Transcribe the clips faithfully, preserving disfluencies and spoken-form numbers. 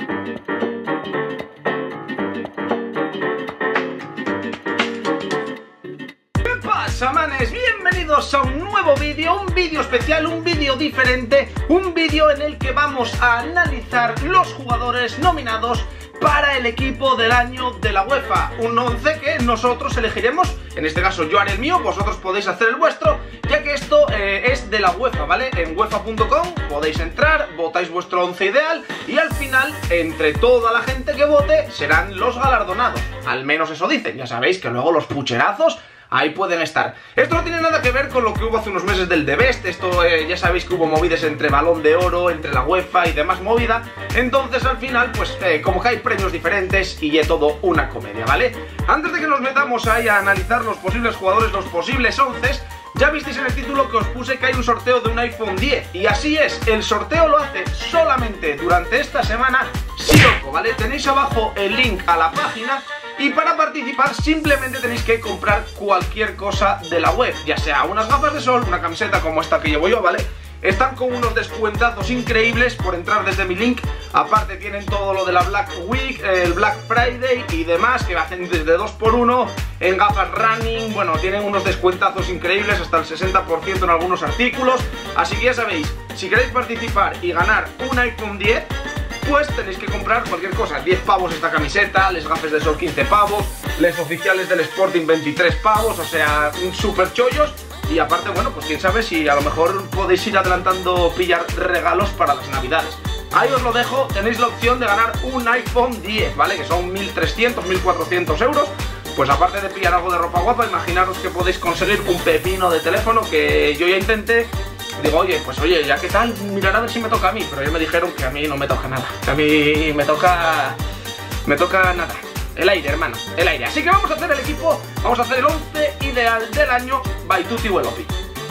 Chamanes, bienvenidos a un nuevo vídeo, un vídeo especial, un vídeo diferente, un vídeo en el que vamos a analizar los jugadores nominados para el equipo del año de la UEFA, un once que nosotros elegiremos, en este caso yo haré el mío, vosotros podéis hacer el vuestro, ya que esto eh, es de la UEFA, ¿vale? En UEFA punto com podéis entrar, votáis vuestro once ideal y al final, entre toda la gente que vote, serán los galardonados, al menos eso dicen, ya sabéis que luego los pucherazos ahí pueden estar. Esto no tiene nada que ver con lo que hubo hace unos meses del The Best. Esto eh, ya sabéis que hubo movidas entre Balón de Oro, entre la UEFA y demás movida. Entonces al final pues eh, como que hay premios diferentes y es todo una comedia, ¿vale? Antes de que nos metamos ahí a analizar los posibles jugadores, los posibles onces, ya visteis en el título que os puse que hay un sorteo de un iPhone diez. Y así es, el sorteo lo hace solamente durante esta semana Siroco, ¿vale? Tenéis abajo el link a la página. Y para participar simplemente tenéis que comprar cualquier cosa de la web, ya sea unas gafas de sol, una camiseta como esta que llevo yo, ¿vale? Están con unos descuentazos increíbles por entrar desde mi link. Aparte tienen todo lo de la Black Week, el Black Friday y demás, que hacen desde dos por uno en gafas running. Bueno, tienen unos descuentazos increíbles, hasta el sesenta por ciento en algunos artículos. Así que ya sabéis, si queréis participar y ganar un iPhone diez, pues tenéis que comprar cualquier cosa. Diez pavos esta camiseta, les gafes de sol quince pavos, les oficiales del Sporting veintitrés pavos, o sea, super chollos. Y aparte, bueno, pues quién sabe si a lo mejor podéis ir adelantando pillar regalos para las navidades. Ahí os lo dejo, tenéis la opción de ganar un iPhone diez, ¿vale? Que son mil trescientos, mil cuatrocientos euros. Pues aparte de pillar algo de ropa guapa, imaginaros que podéis conseguir un pepino de teléfono que yo ya intenté. Digo, oye, pues oye, ya que tal, mirar a ver si me toca a mí. Pero ellos me dijeron que a mí no me toca nada, que a mí me toca... Me toca nada, el aire, hermano, el aire. Así que vamos a hacer el equipo, vamos a hacer el once ideal del año by Tutti Welopi.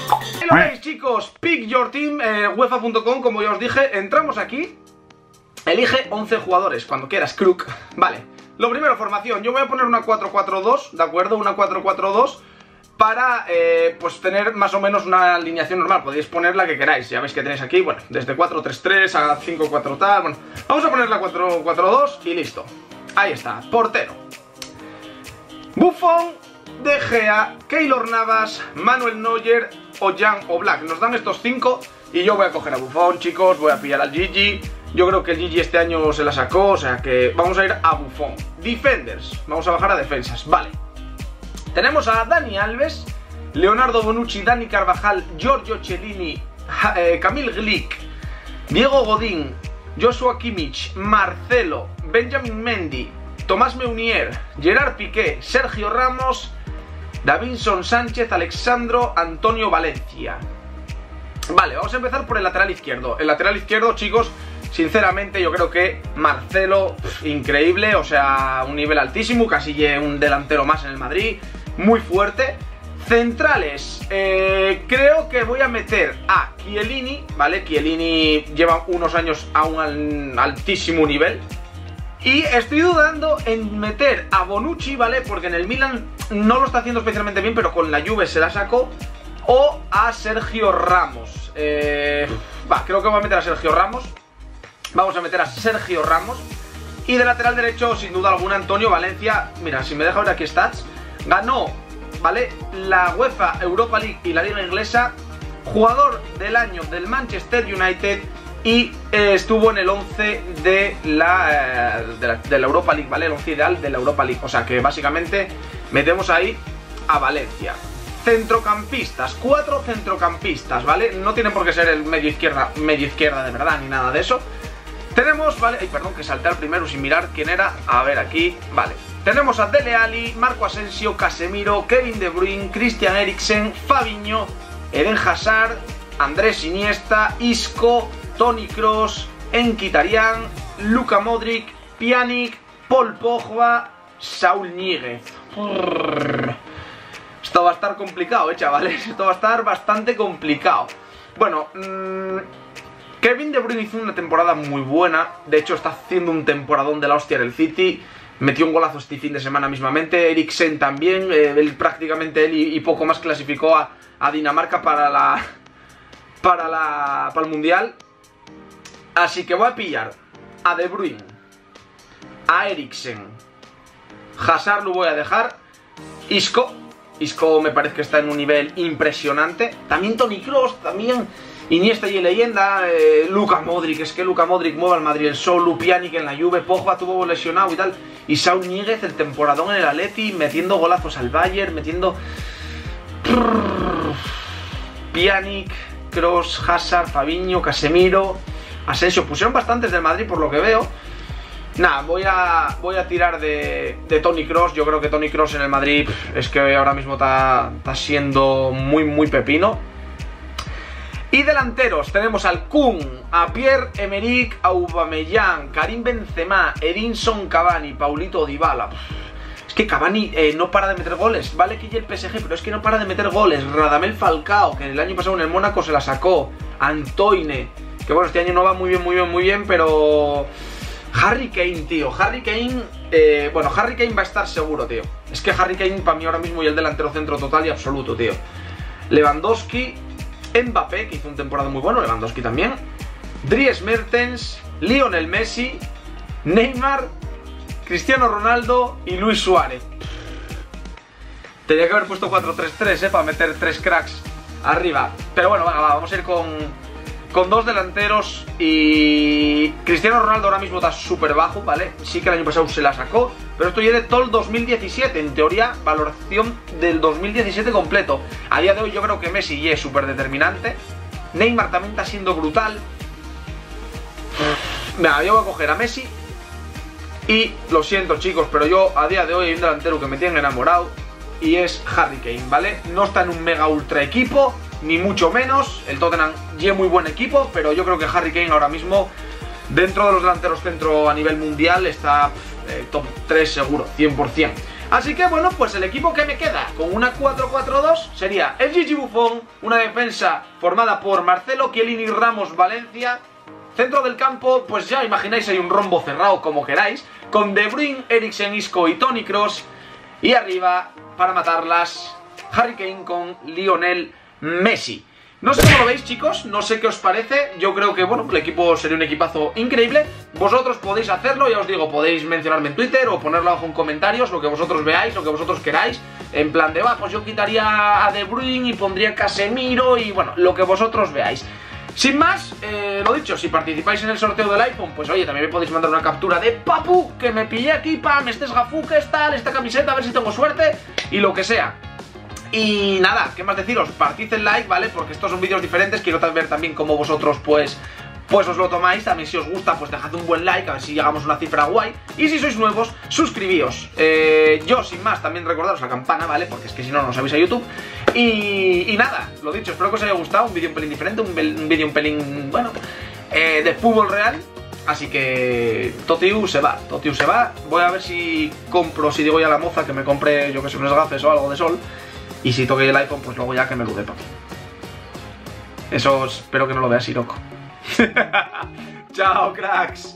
Y lo veis, chicos, pick your team, eh, UEFA punto com, como ya os dije. Entramos aquí, elige once jugadores, cuando quieras, Crook. Vale, lo primero, formación. Yo voy a poner una cuatro cuatro dos, ¿de acuerdo? Una cuatro cuatro dos para, eh, pues, tener más o menos una alineación normal. Podéis poner la que queráis, ya veis que tenéis aquí, bueno, desde cuatro tres tres a cinco cuatro tal. Bueno, vamos a poner la cuatro cuatro dos y listo. Ahí está, portero Buffon, De Gea, Keylor Navas, Manuel Neuer o Jan Oblak. Nos dan estos cinco y yo voy a coger a Buffon, chicos. Voy a pillar al Gigi. Yo creo que el Gigi este año se la sacó, o sea que vamos a ir a Buffon. Defenders, vamos a bajar a defensas, vale. Tenemos a Dani Alves, Leonardo Bonucci, Dani Carvajal, Giorgio Chiellini, eh, Camille Glick, Diego Godín, Joshua Kimmich, Marcelo, Benjamin Mendy, Tomás Meunier, Gerard Piqué, Sergio Ramos, Davinson Sánchez, Alexandro, Antonio Valencia. Vale, vamos a empezar por el lateral izquierdo. El lateral izquierdo, chicos, sinceramente yo creo que Marcelo, pff, increíble, o sea, un nivel altísimo, casi un delantero más en el Madrid, muy fuerte. Centrales, eh, creo que voy a meter a Chiellini, ¿vale? Chiellini lleva unos años a un altísimo nivel. Y estoy dudando en meter a Bonucci, ¿vale? Porque en el Milan no lo está haciendo especialmente bien, pero con la Juve se la sacó. O a Sergio Ramos. Eh, va, creo que voy a meter a Sergio Ramos. Vamos a meter a Sergio Ramos. Y de lateral derecho, sin duda alguna, Antonio Valencia. Mira, si me deja ver aquí stats, ganó, ¿vale?, la UEFA Europa League y la Liga Inglesa, jugador del año del Manchester United y eh, estuvo en el once de la, eh, de la, de la Europa League, ¿vale? El once ideal de la Europa League. O sea que básicamente metemos ahí a Valencia. Centrocampistas, cuatro centrocampistas, ¿vale? No tienen por qué ser el medio izquierda, medio izquierda de verdad, ni nada de eso. Tenemos, ¿vale? Ay, perdón, que salté al primero sin mirar quién era. A ver, aquí, vale. Tenemos a Dele Alli, Marco Asensio, Casemiro, Kevin De Bruyne, Christian Eriksen, Fabinho, Eden Hazard, Andrés Iniesta, Isco, Toni Kroos, Mkhitaryan, Luka Modric, Pjanic, Paul Pogba, Saúl Ñíguez. Esto va a estar complicado, eh, chavales. Esto va a estar bastante complicado. Bueno, mmm, Kevin De Bruyne hizo una temporada muy buena. De hecho, está haciendo un temporadón de la hostia en el City. Metió un golazo este fin de semana mismamente. Eriksen también, eh, él prácticamente él y, y poco más clasificó a, a Dinamarca para la, para la para el Mundial. Así que voy a pillar a De Bruyne, a Eriksen. Hazard lo voy a dejar. Isco. Isco me parece que está en un nivel impresionante. También Toni Kroos, también Iniesta y leyenda. Eh, Luka Modric, es que Luka Modric mueve al Madrid el sol. Pjanic en la Juve, Pogba tuvo lesionado y tal. Y Saúl Ñíguez, el temporadón en el Atleti, metiendo golazos al Bayern, metiendo... Pjanic, Kroos, Hazard, Fabinho, Casemiro, Asensio. Pusieron bastantes del Madrid por lo que veo. Nada, voy a, voy a tirar de, de Toni Kroos. Yo creo que Toni Kroos en el Madrid es que ahora mismo está, está siendo muy, muy pepino. Y delanteros tenemos al Kun, a Pierre-Emerick Aubameyang, Karim Benzema, Edinson Cavani, Paulito Dybala. Es que Cavani eh, no para de meter goles. Vale que ya el P S G, pero es que no para de meter goles. Radamel Falcao, que el año pasado en el Mónaco se la sacó. Antoine, que bueno, este año no va muy bien, muy bien, muy bien, pero... Harry Kane, tío, Harry Kane, eh, bueno, Harry Kane va a estar seguro, tío. Es que Harry Kane para mí ahora mismo y el delantero centro total y absoluto, tío. Lewandowski, Mbappé, que hizo un temporada muy bueno, Lewandowski también. Dries Mertens, Lionel Messi, Neymar, Cristiano Ronaldo y Luis Suárez. Tenía que haber puesto cuatro tres tres, eh, para meter tres cracks arriba. Pero bueno, va, va, vamos a ir con... Con dos delanteros y... Cristiano Ronaldo ahora mismo está súper bajo, ¿vale? Sí que el año pasado se la sacó, pero esto ya de todo el dos mil diecisiete. En teoría, valoración del dos mil diecisiete completo. A día de hoy yo creo que Messi ya es súper determinante. Neymar también está siendo brutal. Venga, yo voy a coger a Messi. Y lo siento, chicos, pero yo a día de hoy hay un delantero que me tiene enamorado y es Harry Kane, ¿vale? No está en un mega ultra equipo, ni mucho menos. El Tottenham ya muy buen equipo, pero yo creo que Harry Kane ahora mismo, dentro de los delanteros centro a nivel mundial, está eh, top tres seguro, cien por cien. Así que bueno, pues el equipo que me queda con una cuatro cuatro dos sería el Gigi Buffon, una defensa formada por Marcelo, Chiellini, Ramos, Valencia. Centro del campo, pues ya imagináis, hay un rombo cerrado como queráis, con De Bruyne, Eriksen, Isco y Toni Kroos. Y arriba, para matarlas, Harry Kane con Lionel Messi. No sé cómo lo veis, chicos, no sé qué os parece. Yo creo que, bueno, el equipo sería un equipazo increíble. Vosotros podéis hacerlo, ya os digo, podéis mencionarme en Twitter o ponerlo abajo en comentarios, lo que vosotros veáis, lo que vosotros queráis. En plan de, va, pues yo quitaría a De Bruyne y pondría Casemiro y, bueno, lo que vosotros veáis. Sin más, eh, lo dicho, si participáis en el sorteo del iPhone, pues oye, también me podéis mandar una captura de papu, que me pillé aquí, pam, este es Gafú, que es tal, esta camiseta, a ver si tengo suerte, y lo que sea. Y nada, ¿qué más deciros? Partid el like, ¿vale? Porque estos son vídeos diferentes, quiero ver también cómo vosotros, pues, pues os lo tomáis. También si os gusta, pues dejad un buen like, a ver si llegamos a una cifra guay. Y si sois nuevos, suscribíos. Eh, yo, sin más, también recordaros la campana, ¿vale? Porque es que si no, no os sabéis a YouTube. Y, y nada, lo dicho, espero que os haya gustado. Un vídeo un pelín diferente, un, un vídeo un pelín, bueno, eh, de fútbol real. Así que Totiu se va, Totiu se va. Voy a ver si compro, si digo ya a la moza que me compre, yo que sé, unos gafes o algo de sol. Y si toque el iPhone, pues luego ya que me lo dé, papi. Eso espero que no lo vea Siroco. Chao, cracks.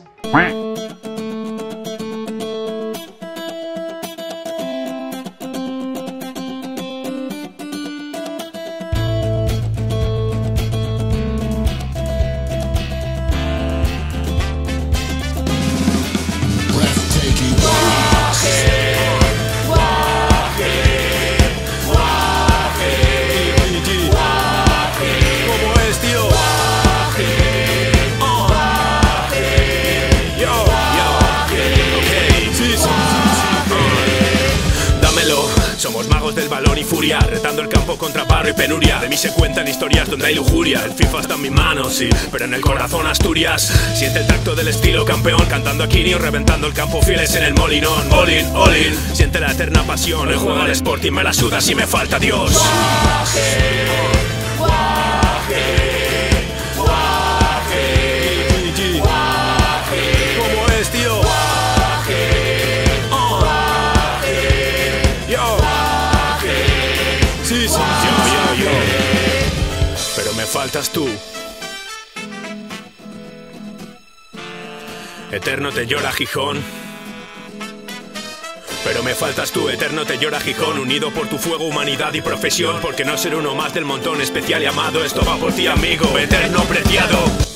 Somos magos del balón y furia, retando el campo contra paro y penuria. De mí se cuentan historias donde hay lujuria. El FIFA está en mis manos, sí, pero en el corazón Asturias. Siente el tacto del estilo campeón, cantando a Quinio, reventando el campo fieles en el molinón. All in, all in, siente la eterna pasión. El juego al Sporting me la suda si me falta Dios. Guaje, guaje, guaje, guaje. ¿Cómo es, tío? Sí, sí, yo, yo, yo. Pero me faltas tú. Eterno te llora Gijón. Pero me faltas tú, eterno te llora Gijón. Unido por tu fuego, humanidad y profesión. Porque no ser uno más del montón, especial y amado. Esto va por ti, amigo, eterno preciado.